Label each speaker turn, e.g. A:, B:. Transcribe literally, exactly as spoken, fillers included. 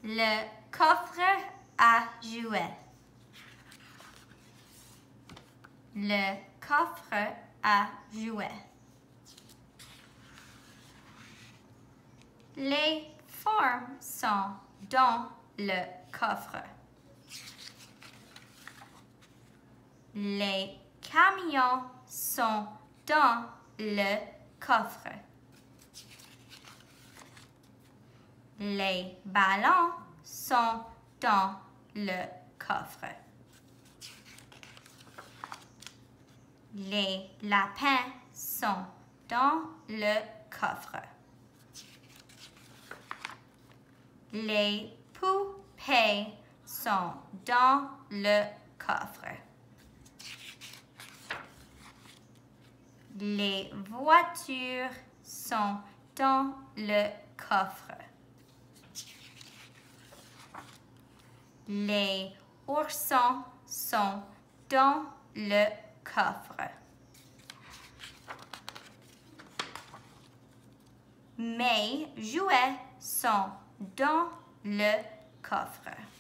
A: Le coffre à jouets. Le coffre à jouets. Les formes sont dans le coffre. Les camions sont dans le coffre. Les ballons sont dans le coffre. Les lapins sont dans le coffre. Les poupées sont dans le coffre. Les voitures sont dans le coffre. Les oursons sont dans le coffre. Mes jouets sont dans le coffre.